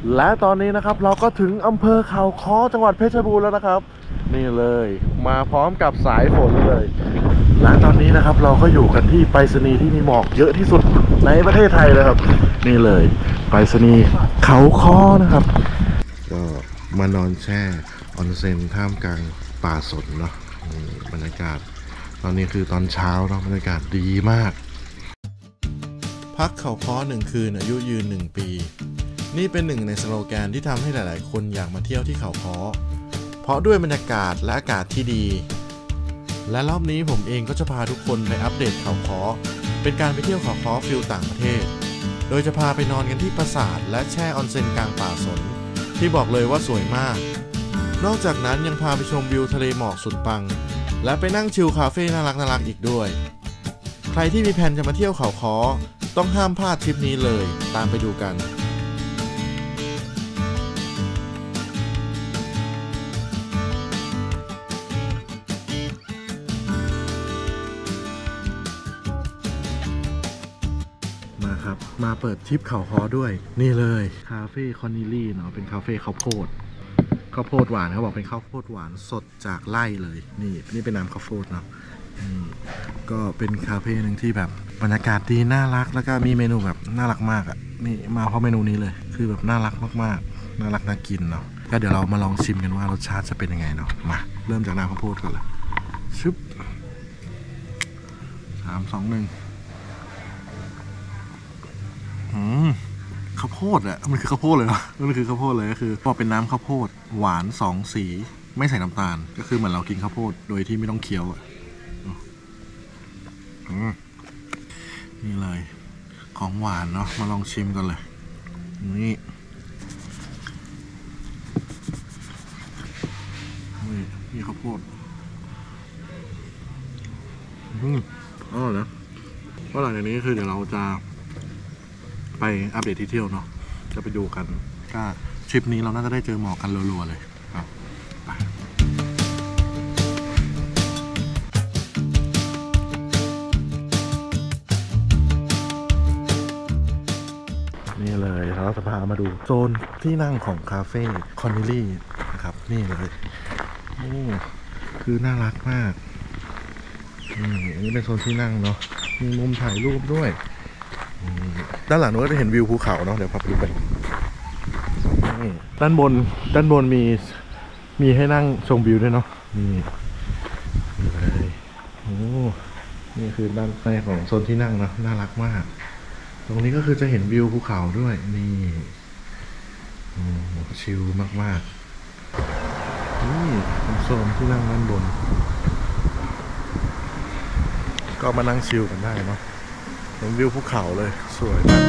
และตอนนี้นะครับเราก็ถึงอำเภอเขาค้อจังหวัดเพชรบูรณ์แล้วนะครับนี่เลยมาพร้อมกับสายฝนเลยและตอนนี้นะครับเราก็อยู่กันที่ไปรษณีย์ที่มีหมอกเยอะที่สุดในประเทศไทยเลยครับนี่เลยไปรษณีย์เขาค้อนะครับก็มานอนแช่ออนเซ็นท่ามกลางป่าสนเนาะบรรยากาศตอนนี้คือตอนเช้าเนาะบรรยากาศดีมากพักเขาค้อ1 คืนอายุยืน1 ปีนี่เป็นหนึ่งในสโลแกนที่ทำให้หลายๆคนอยากมาเที่ยวที่เขาค้อเพราะด้วยบรรยากาศและอากาศที่ดีและรอบนี้ผมเองก็จะพาทุกคนไปอัปเดตเขาค้อเป็นการไปเที่ยวเขาค้อฟิลต่างประเทศโดยจะพาไปนอนกันที่ปราสาทและแช่ออนเซ็นกลางป่าสนที่บอกเลยว่าสวยมากนอกจากนั้นยังพาไปชมวิวทะเลหมอกสุดปังและไปนั่งชิลคาเฟ่น่ารักอีกด้วยใครที่มีแผนจะมาเที่ยวเขาค้อต้องห้ามพลาดทริปนี้เลยตามไปดูกันมาครับมาเปิดทริปเขาค้อด้วยนี่เลยคาเฟ่คอนนิลี่เนาะเป็นคาเฟ่ข้าวโพดหวานเขาบอกเป็นข้าวโพดหวานสดจากไร่เลยนี่เป็นน้ำข้าวโพดเนาะก็เป็นคาเฟ่หนึ่งที่แบบบรรยากาศดีน่ารักแล้วก็มีเมนูแบบน่ารักมากอ่ะนี่มาเพราะเมนูนี้เลยคือแบบน่ารักมากๆน่ารักน่ากินเนาะก็เดี๋ยวเรามาลองชิมกันว่ารสชาติจะเป็นยังไงเนาะมาเริ่มจากน้ำข้าวโพดก่อนเลยชึบ3 2 1ข้าวโพดอะมันคือข้าวโพดเลยเหรอมันคือข้าวโพดเลยก็คือพอเป็นน้ำข้าวโพดหวาน2 สีไม่ใส่น้ำตาลก็คือเหมือนเรากินข้าวโพดโดยที่ไม่ต้องเคี้ยวอะนี่เลยของหวานเนาะมาลองชิมกันเลยนี่ข้าวโพดอร่อยนะก็หลังจากนี้คือเดี๋ยวเราจะไปอัปเดตที่เที่ยวเนาะจะไปดูกันก็ทริปนี้เราน่าจะได้เจอหมอกกันรัวๆเลยครับนี่เลยเราจะพามาดูโซนที่นั่งของคาเฟ่คอนนิลี่นะครับนี่เลยคือน่ารักมากอันนี้เป็นโซนที่นั่งเนาะมีมุมถ่ายรูปด้วยด้านหลังนู้นก็จะเห็นวิวภูเขาเนาะเดี๋ยวพาไปดูกันด้านบนมีให้นั่งชมวิวด้วยเนาะนี่เลยนี่คือด้านในของโซนที่นั่งเนาะน่ารักมากตรงนี้ก็คือจะเห็นวิวภูเขาด้วยนี่ชิลมากๆนี่เป็นโซนที่นั่งด้านบนก็มานั่งชิลกันได้เนาะเห็นวิวภูเขาเลยสวยมาก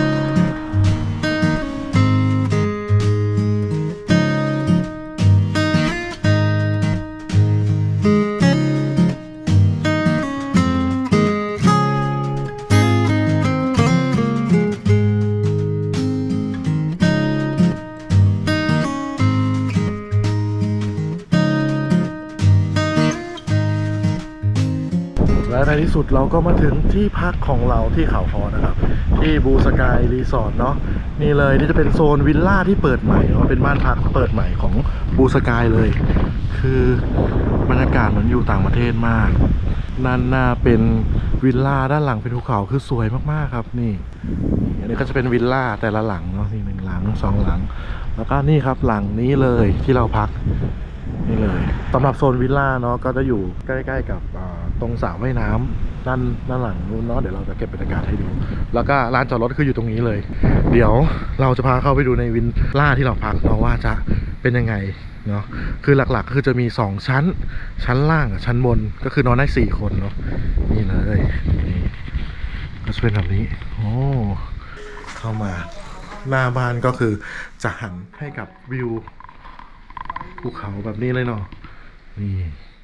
และในที่สุดเราก็มาถึงที่พักของเราที่เขาค้อนะครับที่บูสกายรีสอร์ทเนาะนี่เลยนี่จะเป็นโซนวิลล่าที่เปิดใหม่เนาะเป็นบ้านพักเปิดใหม่ของบูสกายเลยคือบรรยากาศเหมือนอยู่ต่างประเทศมากด้านหน้าเป็นวิลล่าด้านหลังเป็นภูเขาคือสวยมากๆครับนี่อันนี้ก็จะเป็นวิลล่าแต่ละหลังเนาะนี่1 หลัง 2 หลังแล้วก็นี่ครับหลังนี้เลยที่เราพักนี่เลยสำหรับโซนวิลล่าเนาะก็จะอยู่ใกล้ๆกับตรงสระว่ายน้ำด้านหลังนู้นเนาะเดี๋ยวเราจะเก็บบรรยากาศให้ดูแล้วก็ลานจอดรถคืออยู่ตรงนี้เลยเดี๋ยวเราจะพาเข้าไปดูในวิลล่าที่เราพักเนาะว่าจะเป็นยังไงเนาะคือหลักๆคือจะมี2 ชั้นล่างกับชั้นบนก็คือนอนได้4 คนเนาะนี่เลยนี่ก็จะเป็นแบบนี้เข้ามาหน้าบ้านก็คือจะหันให้กับวิวภูเขาแบบนี้เลยเนาะนี่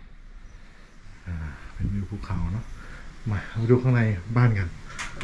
เป็นวิวภูเขาเนาะมาดูข้างในบ้านกัน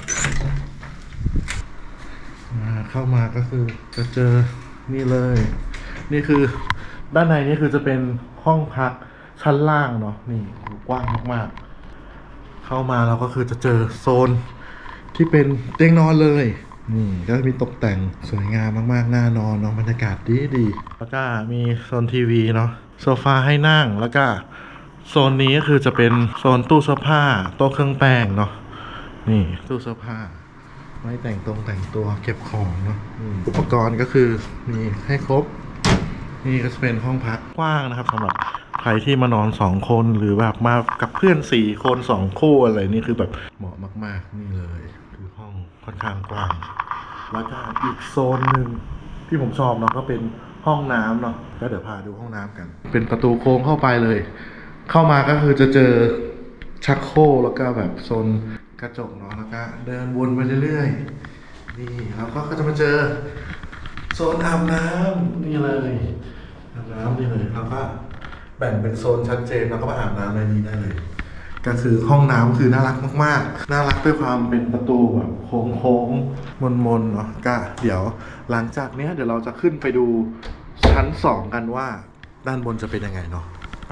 เข้ามาก็คือจะเจอนี่เลยนี่คือด้านในนี่คือจะเป็นห้องพักชั้นล่างเนาะนี่กว้างมากๆเข้ามาเราก็คือจะเจอโซนที่เป็นเตียงนอนเลยนี่ก็มีตกแต่งสวยงามมากๆน่านอนเนาะบรรยากาศดีแล้วก็มีโซนทีวีเนาะโซฟาให้นั่งแล้วก็โซนนี้ก็คือจะเป็นโซนตู้เสื้อผ้าโต๊ะเครื่องแป้งเนาะนี่ตู้เสื้อผ้าไว้แต่งตัวเก็บของเนาะอุปกรณ์ก็คือมีให้ครบนี่ก็จะเป็นห้องพักกว้างนะครับสำหรับใครที่มานอน2คนหรือแบบมากับเพื่อน4คน2คู่อะไรนี่คือแบบเหมาะมากๆนี่เลยคือห้องค่อนข้างกว้างแล้วก็อีกโซนหนึ่งที่ผมชอบเนาะก็เป็นห้องน้ำเนาะก็เดี๋ยวพาดูห้องน้ำกันเป็นประตูโค้งเข้าไปเลยเข้ามาก็คือจะเจอชักโครกแล้วก็แบบโซนกระจกเนาะแล้วก็เดินวนไปเรื่อยๆนี่แล้วก็จะมาเจอโซนอาบน้ำนี่เลยอาบน้ำนี่เลยแล้วก็แบ่งเป็นโซนชัดเจนแล้วก็มาอาบน้ำในนี้ได้เลยก็คือห้องน้ำคือน่ารักมากๆน่ารักด้วยความเป็นประตูแบบโค้งๆมนๆเนาะก็เดี๋ยวหลังจากนี้เดี๋ยวเราจะขึ้นไปดูชั้น2กันว่าด้านบนจะเป็นยังไงเนาะไป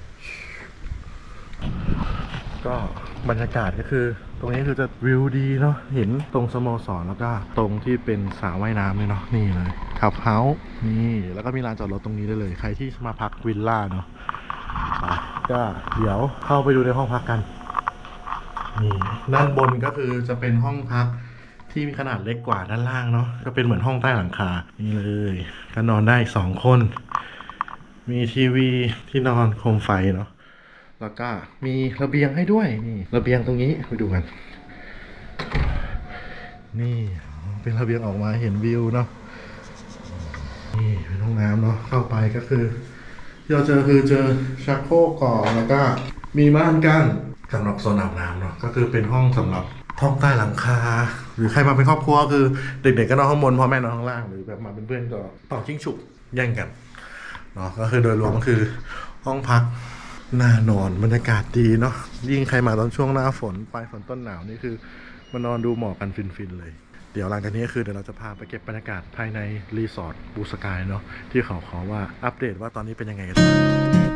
ก็บรรยากาศก็คือตรงนี้คือจะวิวดีเนาะเห็นตรงสโมสรแล้วก็ตรงที่เป็นสระว่ายน้ำเลยเนาะนี่เลยขับเฮาส์นี่แล้วก็มีลานจอดรถตรงนี้ได้เลยใครที่มาพักวิลล่าเนาะก็เดี๋ยวเข้าไปดูในห้องพักกันนี่ด้านบนก็คือจะเป็นห้องพักที่มีขนาดเล็กกว่าด้านล่างเนาะก็เป็นเหมือนห้องใต้หลังคานี่เลยก็นอนได้2คนมีทีวีที่นอนโคมไฟเนาะแล้วก็มีระเบียงให้ด้วยนี่ระเบียงตรงนี้ไปดูกันนี่เป็นระเบียงออกมาเห็นวิวเนาะนี่เป็นห้องน้ำเนาะเข้าไปก็คือที่เราเจอคือเจอชักโครกก่อนแล้วก็มีม่านกั้นสำหรับโซนอาบน้ำเนาะก็คือเป็นห้องสำหรับห้องใต้หลังคาหรือใครมาเป็นครอบครัวคือเด็กๆก็นอนข้างบนพ่อแม่นอนข้างล่างหรือแบบมาเป็นเพื่อนก็ต่อชิงฉุกแย่งกันเนาะก็คือโดยรวมก็คือห้องพักน่านอนบรรยากาศดีเนาะยิ่งใครมาตอนช่วงหน้าฝนปลายฝนต้นหนาวนี่คือมานอนดูหมอกกันฟินๆเลยเดี๋ยวหลังจากนี้คือเดี๋ยวเราจะพาไปเก็บบรรยากาศภายในรีสอร์ทบูสกายเนาะที่เขาขอว่าอัปเดตว่าตอนนี้เป็นยังไงกันบ้าง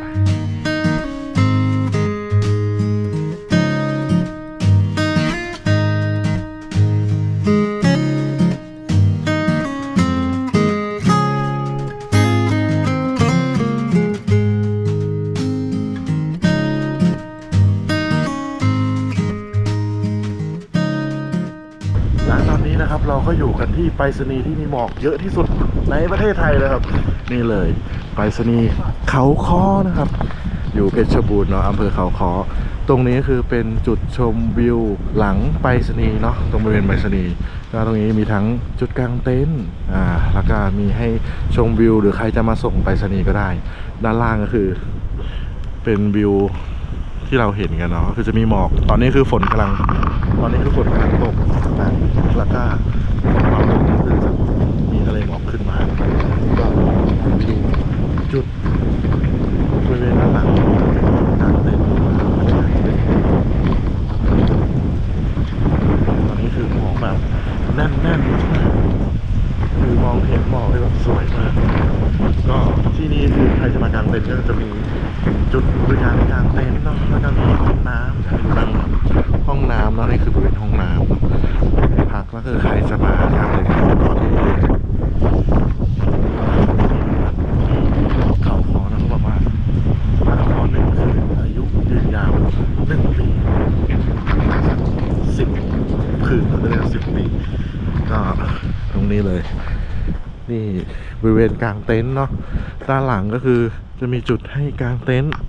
นะครับเราก็อยู่กันที่ไปรษณีย์ที่มีหมอกเยอะที่สุดในประเทศไทยเลยครับนี่เลยไปรษณีย์เขาค้อนะครับอยู่เพชรบูรณ์เนาะอำเภอเขาค้อตรงนี้คือเป็นจุดชมวิวหลังไปรษณีย์เนาะตรงบริเวณไปรษณีย์ก็ตรงนี้มีทั้งจุดกางเต็นท์แล้วก็มีให้ชมวิวหรือใครจะมาส่งไปรษณีย์ก็ได้ด้านล่างก็คือเป็นวิวที่เราเห็นกันเนาะคือจะมีหมอกตอนนี้คือฝนกำลังตกนะแล้วก็เราคือจะมีทะเลหมอกขึ้นมาก็ดูจุดบริเวณด้านหลังเป็นกางเต็นท์ตอนนี้คือหมอกแบบแน่นมากคือมองเห็นหมอกเลยแบบสวยมากก็ที่นี่คือใครจะมากางเต็นท์ก็จะมีจุดบริการกางเต็นท์เนาะแล้วก็มีห้องน้ำห้องน้ำแล้วนี่คือบริเวณห้องน้ำพักก็คือใครจะมากางเต็นท์ก็ที่เขาขอนะเขาบอกว่าพักผ่อน1 คืนอายุยืนยาว1 ปี10 คืนเราจะเรียก10 ปีก็ตรงนี้เลยนี่บริเวณกางเต็นท์เนาะด้านหลังก็คือจะมีจุดให้กางเต็นท์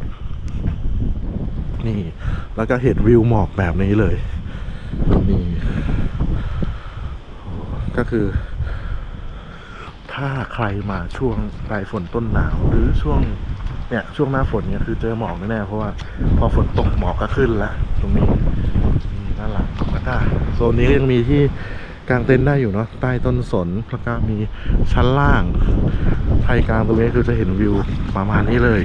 นี่แล้วก็เห็นวิวหมอกแบบนี้เลยนี่ก็คือถ้าใครมาช่วงปลายฝนต้นหนาวหรือช่วงหน้าฝนเนี่ยคือเจอหมอกแน่ๆเพราะว่าพอฝนตกหมอกก็ขึ้นแล้วตรงนี้ด้านหลังแล้วก็โซนนี้ยังมีที่กางเต็นท์ได้อยู่เนาะใต้ต้นสนแล้วก็มีชั้นล่างไทยกลางตรงนี้คือจะเห็นวิวประมาณนี้เลย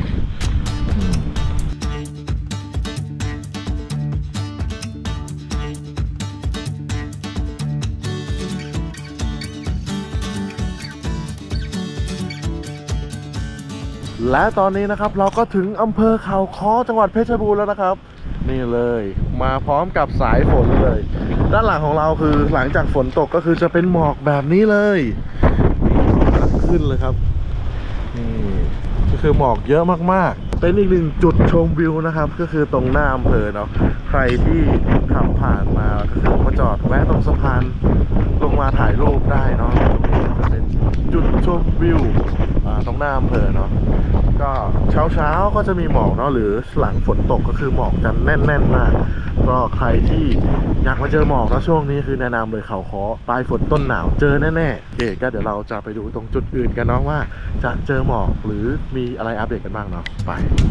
และตอนนี้นะครับเราก็ถึงอำเภอเขาค้อจังหวัดเพชรบูรณ์แล้วนะครับนี่เลยมาพร้อมกับสายฝนเลยด้านหลังของเราคือหลังจากฝนตกก็คือจะเป็นหมอกแบบนี้เลยขึ้นเลยครับนี่ก็คือหมอกเยอะมากๆเป็นอีกหนึ่งจุดชมวิวนะครับก็คือตรงหน้าอำเภอเนาะใครที่ขับผ่านมาก็คือมาจอดแวะตรงสะพานลงมาถ่ายรูปได้เนาะตรงนี้จะเป็นจุดชมวิวตรงหน้าอำเภอเนาะก็เช้าก็จะมีหมอกเนาะหรือหลังฝนตกก็คือหมอกจะแน่นๆมากก็ใครที่อยากมาเจอหมอกนะช่วงนี้คือแนะนำเลยเขาค้อปลายฝนต้นหนาวเจอแน่ๆโอเคก็เดี๋ยวเราจะไปดูตรงจุดอื่นกันเนาะว่าจะเจอหมอกหรือมีอะไรอัปเดตกันบ้างเนาะไป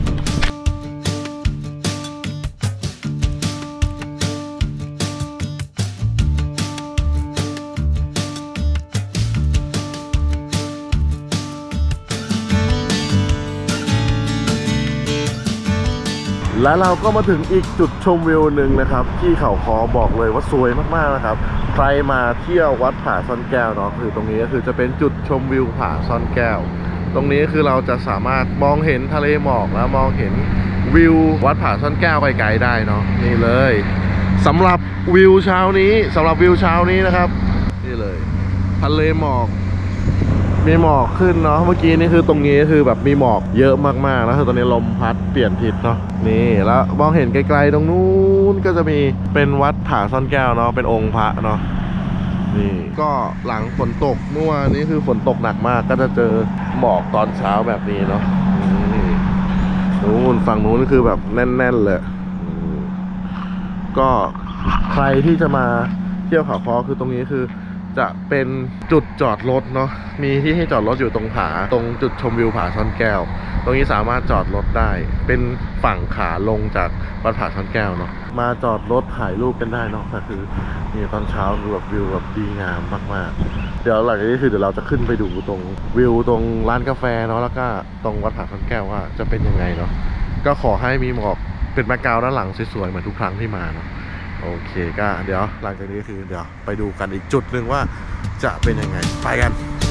และเราก็มาถึงอีกจุดชมวิวหนึ่งนะครับที่เขาค้อบอกเลยว่าสวยมากๆนะครับใครมาเที่ยววัดผาซ่อนแก้วเนาะคือตรงนี้ก็คือจะเป็นจุดชมวิวผาซ่อนแก้วตรงนี้คือเราจะสามารถมองเห็นทะเลหมอกแล้วมองเห็นวิววัดผาซ่อนแก้วไกลๆได้เนาะนี่เลยสำหรับวิวเช้านี้นะครับนี่เลยทะเลหมอกมีหมอกขึ้นเนาะเมื่อกี้นี่คือตรงนี้คือแบบมีหมอกเยอะมากๆแล้วคือตอนนี้ลมพัดเปลี่ยนทิศเนาะนี่แล้วมองเห็นไกลๆตรงนู้นก็จะมีเป็นวัดผาซ่อนแก้วเนาะเป็นองค์พระเนาะนี่ก็หลังฝนตกเมื่อวานนี้คือฝนตกหนักมากก็จะเจอหมอกตอนเช้าแบบนี้เนาะนี่นู้นฝั่งนู้นคือแบบแน่นๆเลยก็ใครที่จะมาเที่ยวเขาค้อคือตรงนี้คือจะเป็นจุดจอดรถเนาะมีที่ให้จอดรถอยู่ตรงผาตรงจุดชมวิวผาซ่อนแก้วตรงนี้สามารถจอดรถได้เป็นฝั่งขาลงจากวัดผาซ่อนแก้วเนาะมาจอดรถถ่ายรูปกันได้เนาะแต่คือนี่ตอนเช้าคือแบบวิวแบบดีงามมากๆเดี๋ยวหลังจากนี้คือเดี๋ยวเราจะขึ้นไปดูตรงวิวตรงร้านกาแฟเนาะแล้วก็ตรงวัดผาซ่อนแก้วว่าจะเป็นยังไงเนาะก็ขอให้มีหมอกเป็นแบ็คกราวด์ด้านหลังสวยๆเหมือนทุกครั้งที่มาเนาะโอเคก็เดี๋ยวหลังจากนี้คือเดี๋ยวไปดูกันอีกจุดหนึ่งว่าจะเป็นยังไงไปกัน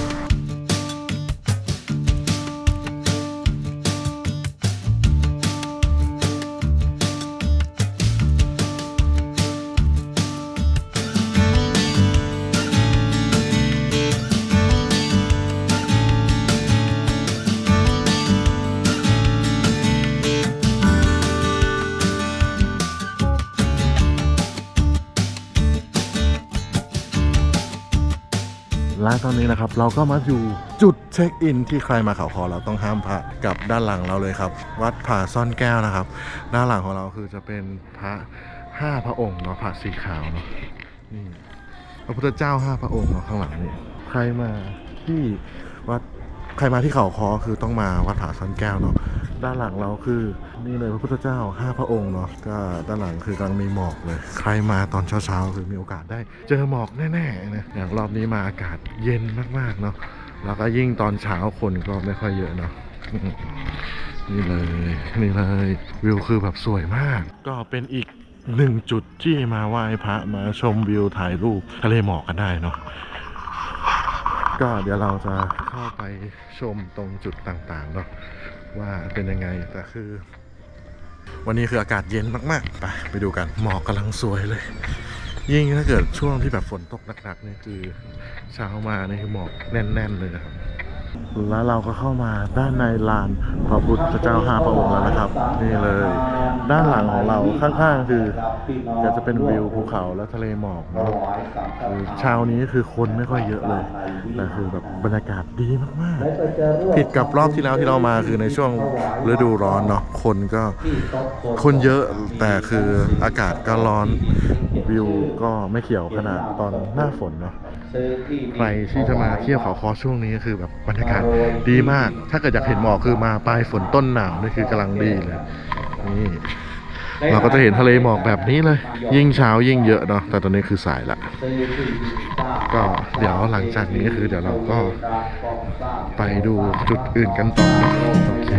และตอนนี้นะครับเราก็มาอยู่จุดเช็คอินที่ใครมาเขาค้อเราต้องห้ามพลาดกับด้านหลังเราเลยครับวัดผาซ่อนแก้วนะครับด้านหลังของเราคือจะเป็นพระ5 พระองค์เนาะพระสีขาวเนาะนี่พระพุทธเจ้า5 พระองค์เนาะข้างหลังนี่ใครมาที่วัดใครมาที่เขาค้อคือต้องมาวัดผาซ่อนแก้วเนาะด้านหลังเราคือนี่เลยพระพุทธเจ้า5 พระองค์เนาะก็ด้านหลังคือกำลังมีหมอกเลยใครมาตอนเช้าๆคือมีโอกาสได้เจอหมอกแน่ๆนะอย่างรอบนี้มาอากาศเย็นมากๆเนาะแล้วก็ยิ่งตอนเช้าคนก็ไม่ค่อยเยอะเนาะนี่เลยวิวคือแบบสวยมากก็เป็นอีก1 จุดที่มาไหว้พระมาชมวิวถ่ายรูปทะเลหมอกกันได้เนาะก็เดี๋ยวเราจะเข้าไปชมตรงจุดต่างๆเนาะว่าเป็นยังไงแต่คือวันนี้คืออากาศเย็นมากๆไปดูกันหมอกกำลังสวยเลยยิ่งถ้าเกิดช่วงที่แบบฝนตกหนักๆนี่คือเช้ามานี่คือหมอกแน่นๆเลยนะครับแล้วเราก็เข้ามาด้านในลานพระพุทธเจ้า5 พระองค์แล้วนะครับนี่เลยด้านหลังของเราข้างๆคือจะเป็นวิวภูเขาและทะเลหมอกเนาะคือเช้านี้คือคนไม่ค่อยเยอะเลยแต่คือแบบบรรยากาศดีมากๆผิดกับรอบที่แล้วที่เรามาคือในช่วงฤดูร้อนเนาะคนเยอะแต่คืออากาศก็ร้อนวิวก็ไม่เขียวขนาดตอนหน้าฝนเนาะใครที่จะมาเที่ยวเขาค้อช่วงนี้คือแบบบรรยากาศดีมากถ้าเกิดอยากเห็นหมอกคือมาปลายฝนต้นหนาวนี่คือกำลังดีเลยนี่เราก็จะเห็นทะเลหมอกแบบนี้เลยยิ่งเช้ายิ่งเยอะเนาะแต่ตอนนี้คือสายละก็เดี๋ยวหลังจากนี้คือเดี๋ยวเราก็ไปดูจุดอื่นกันต่อโอเค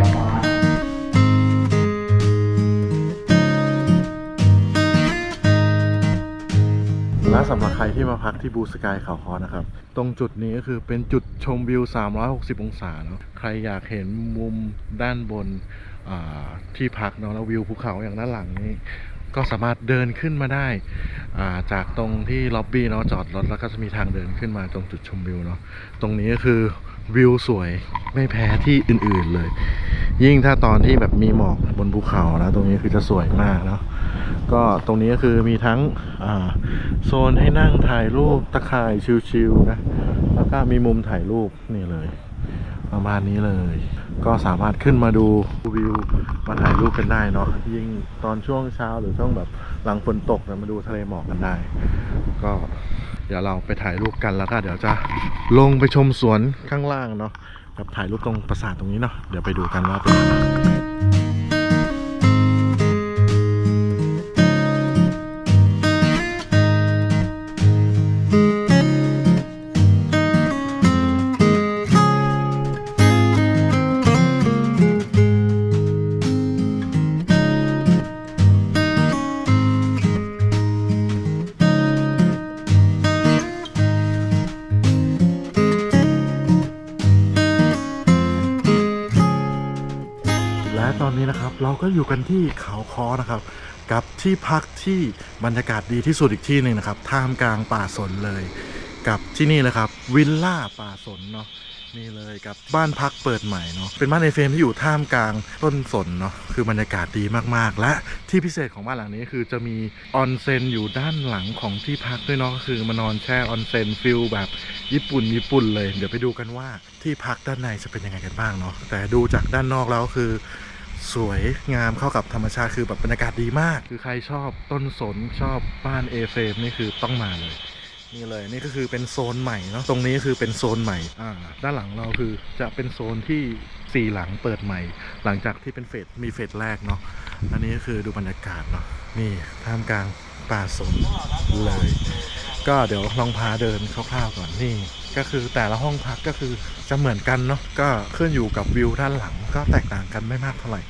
และสำหรับใครที่มาพักที่บูสกายเขาค้อนะครับตรงจุดนี้ก็คือเป็นจุดชมวิว360 องศาเนาะใครอยากเห็นมุมด้านบนที่พักเนาะแล้ววิวภูเขาอย่างด้านหลังนี่ก็สามารถเดินขึ้นมาได้จากตรงที่ล็อบบี้เนาะจอดรถแล้วก็จะมีทางเดินขึ้นมาตรงจุดชมวิวเนาะตรงนี้ก็คือวิวสวยไม่แพ้ที่อื่นๆเลย ยิ่งถ้าตอนที่แบบมีหมอกบนภูเขานะตรงนี้คือจะสวยมากเนาะก็ตรงนี้ก็คือมีทั้งโซนให้นั่งถ่ายรูปตะข่ายชิลๆนะแล้วก็มีมุมถ่ายรูปนี่เลยประมาณนี้เลยก็สามารถขึ้นมาดูวิวมาถ่ายรูปกันได้เนาะยิ่งตอนช่วงเช้าหรือช่วงแบบหลังฝนตกนะมาดูทะเลหมอกกันได้ก็เดี๋ยวเราไปถ่ายรูปกันแล้วก็เดี๋ยวจะลงไปชมสวนข้างล่างเนาะกับถ่ายรูปตรงปราสาทตรงนี้เนาะเดี๋ยวไปดูกันว่าเป็นยังไงและตอนนี้นะครับเราก็อยู่กันที่เขาค้อนะครับกับที่พักที่บรรยากาศดีที่สุดอีกที่หนึ่งนะครับท่ามกลางป่าสนเลยกับที่นี่เลยครับวิลล่าป่าสนเนาะนี่เลยกับบ้านพักเปิดใหม่เนาะเป็นบ้านในเฟรมที่อยู่ท่ามกลางต้นสนเนาะคือบรรยากาศดีมากๆและที่พิเศษของบ้านหลังนี้คือจะมีออนเซ็นอยู่ด้านหลังของที่พักด้วยเนาะก็คือมานอนแช่ออนเซ็นฟิลแบบญี่ปุ่นเลยเดี๋ยวไปดูกันว่าที่พักด้านในจะเป็นยังไงกันบ้างเนาะแต่ดูจากด้านนอกแล้วคือสวยงามเข้ากับธรรมชาติคือแบบบรรยากาศดีมากคือใครชอบต้นสนชอบบ้านเอเฟรมนี่คือต้องมาเลยนี่เลยนี่ก็คือเป็นโซนใหม่เนาะตรงนี้คือเป็นโซนใหม่ด้านหลังเราคือจะเป็นโซนที่4หลังเปิดใหม่หลังจากที่เป็นมีเฟสแรกเนาะอันนี้ก็คือดูบรรยากาศเนาะนี่ท่ามกลางป่าสนเลยก็เดี๋ยวลองพาเดินคร่าวๆก่อนนี่ก็คือแต่ละห้องพักก็คือจะเหมือนกันเนาะก็ขึ้นอยู่กับวิวด้านหลังก็แตกต่างกันไม่มากเท่าไหร่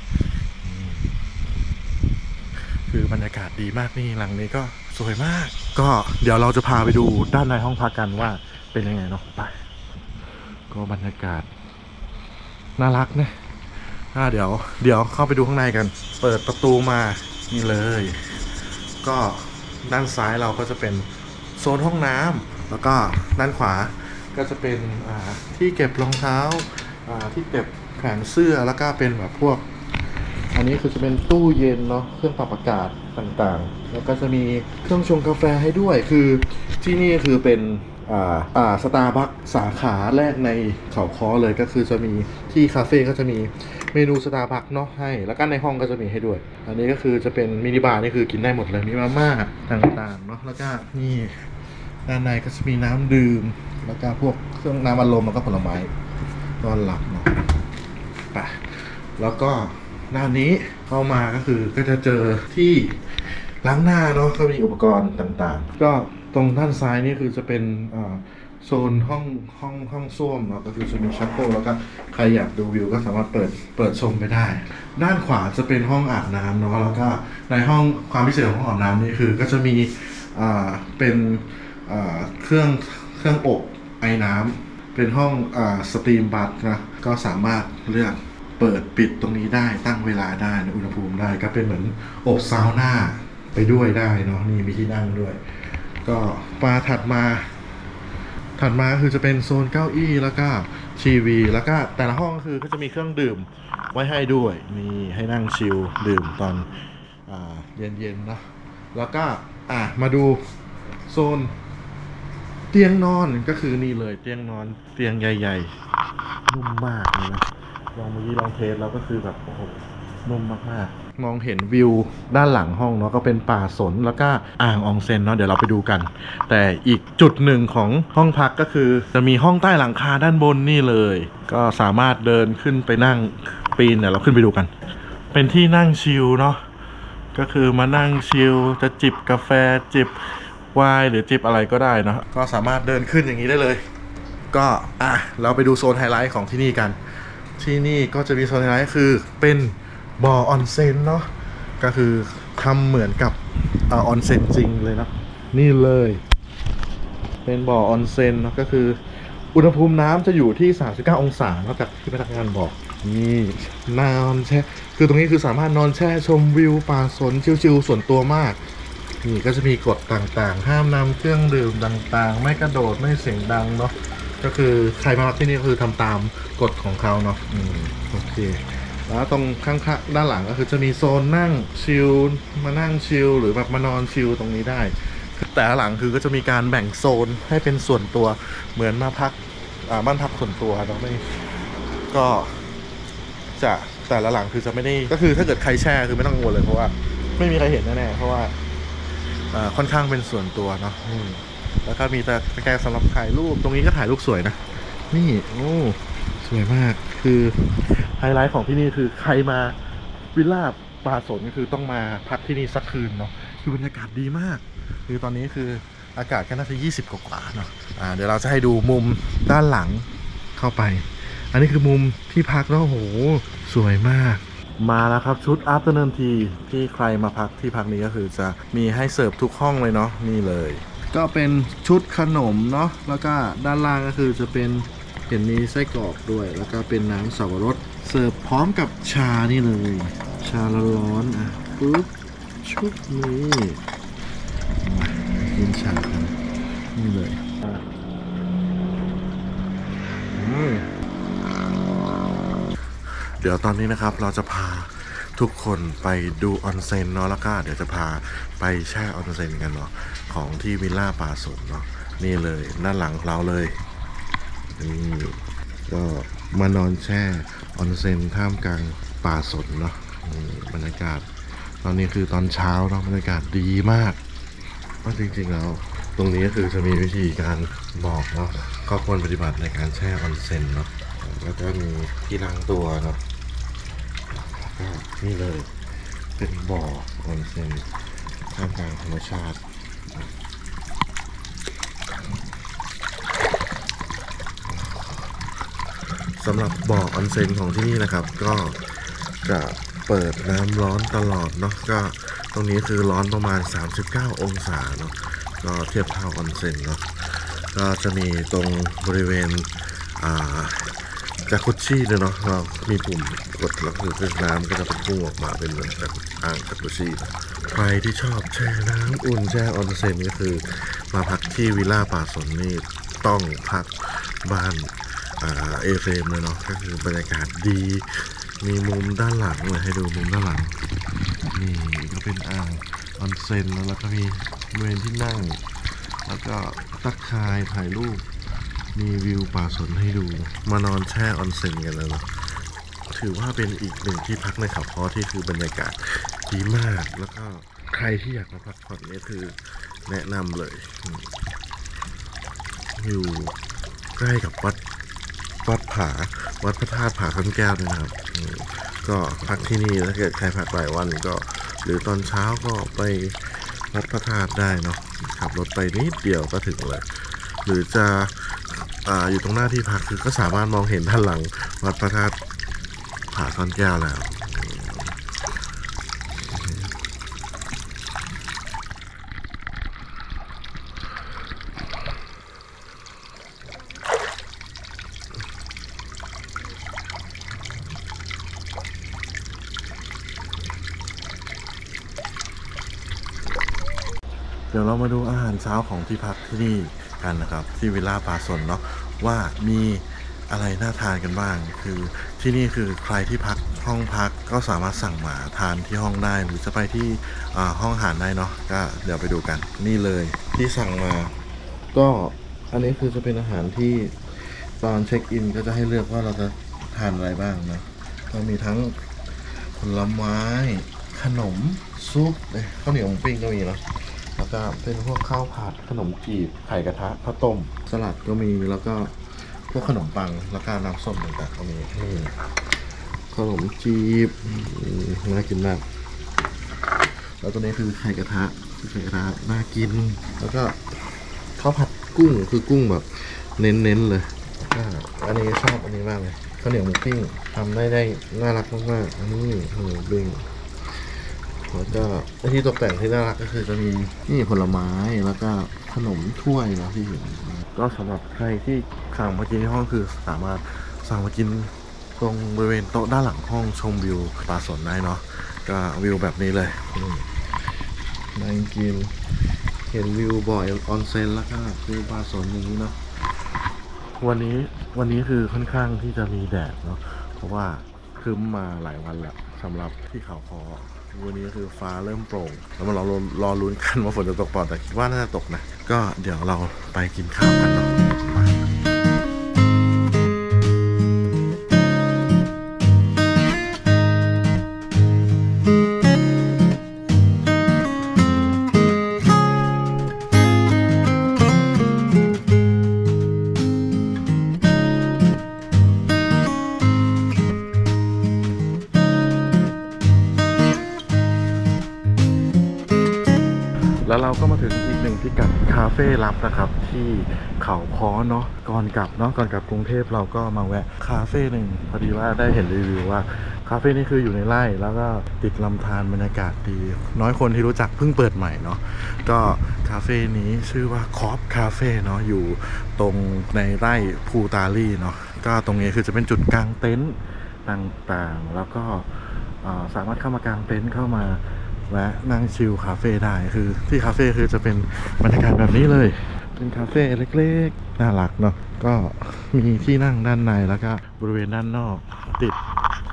คือบรรยากาศดีมากนี่หลังนี้ก็สวยมากก็เดี๋ยวเราจะพาไปดูด้านในห้องพักกันว่าเป็นยังไงเนาะไปก็บรรยากาศน่ารักนะเดี๋ยวเข้าไปดูข้างในกันเปิดประตูมานี่เลยก็ด้านซ้ายเราก็จะเป็นโซนห้องน้ำแล้วก็ด้านขวาก็จะเป็นที่เก็บรองเท้าที่เก็บแขวนเสื้อแล้วก็เป็นแบบพวกอันนี้คือจะเป็นตู้เย็นเนาะเครื่องปรับอากาศต่างๆแล้วก็จะมีเครื่องชงกาแฟให้ด้วยคือที่นี่คือเป็นสตาร์บัคสาขาแรกในเขาค้อเลยก็คือจะมีที่คาเฟ่ก็จะมีเมนูสตาร์บัคเนาะให้แล้วก็ในห้องก็จะมีให้ด้วยอันนี้ก็คือจะเป็นมินิบาร์นี่คือกินได้หมดเลยมีมาม่าต่างๆเนาะแล้วก็นี่ด้านในก็จะมีน้ำดื่มแล้วก็พวกเครื่องน้ำอัดลมแล้วก็ผลไม้ต้อนรับเนาะไปแล้วก็ด้านนี้เข้ามาก็คือก็จะเจอที่ล้างหน้าเนาะก็มีอุปกรณ์ต่างๆก็ตรงด้านซ้ายนี่คือจะเป็นโซนห้องส้วมเนาะก็คือจะมีชักโครกแล้วก็ใครอยากดูวิวก็สามารถเปิดชมไปได้ด้านขวาจะเป็นห้องอาบน้ำเนาะแล้วก็ในห้องความพิเศษของห้องอาบน้ำนี่คือก็จะมีเป็นเครื่องอบไอ้น้ำเป็นห้องสตรีมบัธนะก็สามารถเลือกเปิดปิดตรงนี้ได้ตั้งเวลาได้อุณหภูมิได้ก็เป็นเหมือนอบซาวน่าไปด้วยได้เนาะนี่มีที่นั่งด้วยก็ถัดมาคือจะเป็นโซนเก้าอี้แล้วก็ทีวีแล้วก็แต่ละห้องคือก็จะมีเครื่องดื่มไว้ให้ด้วยมีให้นั่งชิลดื่มตอนเย็นๆเนาะแล้วก็มาดูโซนเตียงนอนก็คือนี่เลยเตียงนอนเตียงใหญ่ๆนุ่มมากเลยนะเมื่อกี้ลองเทสแล้วก็คือแบบโอ้โหนุ่มมากๆมองเห็นวิวด้านหลังห้องเนาะก็เป็นป่าสนแล้วก็อ่างอองเซ็นเนาะเดี๋ยวเราไปดูกันแต่อีกจุดหนึ่งของห้องพักก็คือจะมีห้องใต้หลังคาด้านบนนี่เลยก็สามารถเดินขึ้นไปนั่งปีนเดี๋ยวเราขึ้นไปดูกันเป็นที่นั่งชิลเนาะก็คือมานั่งชิลจะจิบกาแฟจิบไวน์หรือจิบอะไรก็ได้นะก็สามารถเดินขึ้นอย่างนี้ได้เลยก็เราไปดูโซนไฮไลท์ของที่นี่กันที่นี่ก็จะมีโซนไฮไลท์คือเป็นบ่อออนเซ็นเนาะก็คือทำเหมือนกับออนเซ็นจริงเลยนะนี่เลยเป็นบ่อออนเซ็นเนาะก็คืออุณหภูมิน้ำจะอยู่ที่39องศาเท่ากับที่พนักงานบอกนี่นอนแช่คือตรงนี้คือสามารถนอนแช่ชมวิวป่าสนชิลๆส่วนตัวมากนี่ก็จะมีกฎต่างๆห้ามนำเครื่องดื่มต่างๆไม่กระโดดไม่เสียงดังเนาะก็คือใครมาพักที่นี่ก็คือทำตามกฎของเขาเนาะโอเคแล้วตรงข้างๆด้านหลังก็คือจะมีโซนนั่งชิลมานั่งชิลหรือแบบมานอนชิลตรงนี้ได้แต่หลังคือก็จะมีการแบ่งโซนให้เป็นส่วนตัวเหมือนมาพักบ้านพักส่วนตัวเนาะไม่ก็จะแต่ละหลังคือจะไม่ได้ก็คือถ้าเกิดใครแช่คือไม่ต้องกังวลเลยเพราะว่าไม่มีใครเห็นแน่ๆเพราะว่าค่อนข้างเป็นส่วนตัวเนาะแล้วก็มีตะแกรงสำหรับถ่ายรูปตรงนี้ก็ถ่ายรูปสวยนะนี่โอ้สวยมากคือไฮไลท์ของที่นี่คือใครมาวิลล่าป่าสนก็คือต้องมาพักที่นี่สักคืนเนาะคือบรรยากาศดีมากคือตอนนี้คืออากาศก็น่าจะ20กว่าเนาะเดี๋ยวเราจะให้ดูมุมด้านหลังเข้าไปอันนี้คือมุมที่พักแล้วโหสวยมากมาแล้วครับชุด Afternoon Tea ที่ใครมาพักที่พักนี้ก็คือจะมีให้เสิร์ฟทุกห้องเลยเนาะนี่เลยก็เป็นชุดขนมเนาะแล้วก็ด้านล่างก็คือจะเป็นเห็นมีไส้กรอกด้วยแล้วก็เป็นน้ำสับปะรดเสิร์ฟพร้อมกับชานี่เลยชาร้อนๆปุ๊บชุดนี้มากินชากันนี่เลยเดี๋ยวตอนนี้นะครับเราจะพาทุกคนไปดูออนเซ็นเนาะแล้วก็เดี๋ยวจะพาไปแช่ออนเซ็นกันเนาะของที่วิลล่าป่าสนเนาะนี่เลยด้านหลังเราเลยนี่ก็มานอนแช่ออนเซ็นท่ามกลางป่าสนเนาะบรรยากาศตอนนี้คือตอนเช้าเนาะบรรยากาศดีมากเพราะจริงๆแล้วตรงนี้ก็คือจะมีวิธีการบอกเนาะข้อควรปฏิบัติในการแช่ออนเซ็นเนาะแล้วก็มีที่ล้างตัวเนาะก็นี่เลยเป็นบ่อออนเซ็นท่ามกลางธรรมชาติสำหรับบ่อออนเซ็นของที่นี่นะครับก็จะเปิดน้ำร้อนตลอดเนาะก็ตรงนี้คือร้อนประมาณ39องศาเนาะก็เทียบเท่าออนเซ็นเนาะก็จะมีตรงบริเวณจากุชชี่เนาะเรามีปุ่มกดแล้วคือน้ำก็จะเป็นพุ่งออกมาเป็นเหมือนจากอ่างจากุชชี่ใครที่ชอบแช่น้ำอุ่นแช่ออนเซ็นก็คือมาพักที่วิลล่าป่าสนนี่ต้องพักบ้านเอเฟมเลยเนาะก็คือบรรยากาศดีมีมุมด้านหลังเลยให้ดูมุมด้านหลังนี่ก็เป็นอ่างออนเซ็นแล้วก็มีบริเวณที่นั่งแล้วก็ตักคายถ่ายรูปมีวิวป่าสนให้ดูมานอนแช่ออนเซ็นกันแล้วเนาะถือว่าเป็นอีกหนึ่งที่พักในเขาค้อที่คือบรรยากาศดีมากแล้วก็ใครที่อยากมาพักผ่อนนี่คือแนะนำเลยอยู่ใกล้กับวัดพระธาตุผาคำแก้วนะครับก็พักที่นี่ถ้าเกิดใครพักหลายวันก็หรือตอนเช้าก็ไปวัดพระธาตุได้เนาะขับรถไปนิดเดียวก็ถึงเลยหรือจะอยู่ตรงหน้าที่พักคือก็สามารถมองเห็นด้านหลังวัดพระธาตุผาซ่อนแก้วแล้วเดี๋ยวเรามาดูอาหารเช้าของที่พักที่นี่กันนะครับที่วิลล่าป่าสนเนาะว่ามีอะไรน่าทานกันบ้างคือที่นี่คือใครที่พักห้องพักก็สามารถสั่งมาทานที่ห้องได้หรือจะไปที่ห้องอาหารได้เนาะก็เดี๋ยวไปดูกันนี่เลยที่สั่งมาก็อันนี้คือจะเป็นอาหารที่ตอนเช็คอินก็จะให้เลือกว่าเราจะทานอะไรบ้างนะก็มีทั้งผลไม้ขนมซุปข้าวเหนียวหมูปิ้งก็มีเนาะแล้วก็เป็นพวกข้าวผัดขนมจีบไข่กระทะข้าวต้มสลัดก็มีแล้วก็พวกขนมปังแล้วก็น้ำส้มต่างๆก็มีขนมจีบน่ากินมากแล้วตัวนี้คือไข่กระทะน่ากินแล้วก็ข้าวผัดกุ้งคือกุ้งแบบเน้นๆเลยอันนี้ชอบอันนี้มากเลยข้าวเหนียวหมูปิ้งทำได้น่ารักมากๆอันนี้หมูปิ้งแล้วก็ที่ตกแต่งที่น่ารักก็คือจะมีนี่ผลไม้แล้วก็ขนมถ้วยนะที่เห็นก็สำหรับใครที่สั่งมากินที่ห้องคือสามารถสั่งมากินตรงบริเวณโต๊ะด้านหลังห้องชมวิวป่าสนได้เนาะก็วิวแบบนี้เลยนั่งกินเห็นวิวบ่อยออนเซ็นแล้วก็วิวป่าสนอย่างนี้เนาะวันนี้คือค่อนข้างที่จะมีแดดเนาะเพราะว่าครึ้มมาหลายวันแล้วสำหรับที่เขาคอวันนี้คือฟ้าเริ่มโปร่งแล้วเรารอลุ้นกันว่าฝนจะตกเปล่าแต่คิดว่าน่าจะตกนะก็เดี๋ยวเราไปกินข้าวกันเนาะแล้วเราก็มาถึงอีกหนึ่งพิกัดคาเฟ่ลับนะครับที่เขาค้อเนาะก่อนกลับกรุงเทพเราก็มาแวะคาเฟ่หนึ่งพอดีว่าได้เห็นรีวิวว่าคาเฟ่นี้คืออยู่ในไร่แล้วก็ติดลำธารบรรยากาศดีน้อยคนที่รู้จักเพิ่งเปิดใหม่เนาะก็คาเฟ่นี้ชื่อว่าคอฟคาเฟ่เนาะอยู่ตรงในไร่ภูตาลี่เนาะก็ตรงนี้คือจะเป็นจุดกางเต็นท์ต่างๆแล้วก็สามารถเข้ามากางเต็นท์เข้ามาและนั่งชิลคาเฟ่ได้คือที่คาเฟ่คือจะเป็นบรรยากาศแบบนี้เลยเป็นคาเฟ่เล็กๆน่ารักเนาะก็มีที่นั่งด้านในแล้วก็บริเวณด้านนอกติด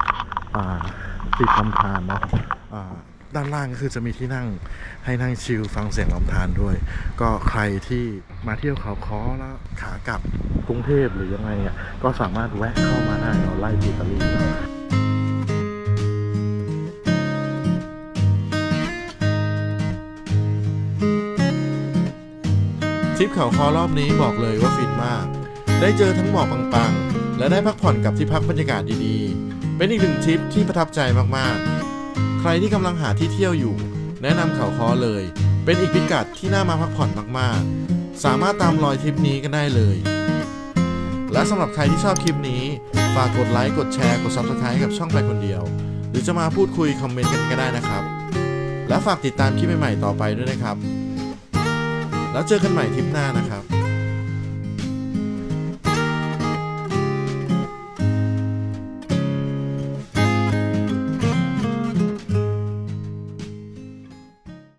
ลำธารเนาะด้านล่างก็คือจะมีที่นั่งให้นั่งชิลฟังเสียงลำธารด้วยก็ใครที่มาเที่ยวเขาค้อแล้วขากลับกรุงเทพหรือยังไงอ่ะก็สามารถแวะเข้ามาได้เราไล่อิตาลีทริปเขาค้อรอบนี้บอกเลยว่าฟินมากได้เจอทั้งหมอกปังๆและได้พักผ่อนกับที่พักบรรยากาศดีๆเป็นอีกหนึ่งทริปที่ประทับใจมากๆใครที่กำลังหาที่เที่ยวอยู่แนะนำเขาค้อเลยเป็นอีกพิกัดที่น่ามาพักผ่อนมากๆสามารถตามรอยทริปนี้กันได้เลยและสำหรับใครที่ชอบคลิปนี้ฝากกดไลค์กดแชร์กด Subscribe กับช่องไปคนเดียวหรือจะมาพูดคุยคอมเมนต์กันก็ได้นะครับและฝากติดตามคลิปใหม่ๆต่อไปด้วยนะครับแล้วเจอกันใหม่ทริปหน้านะครับ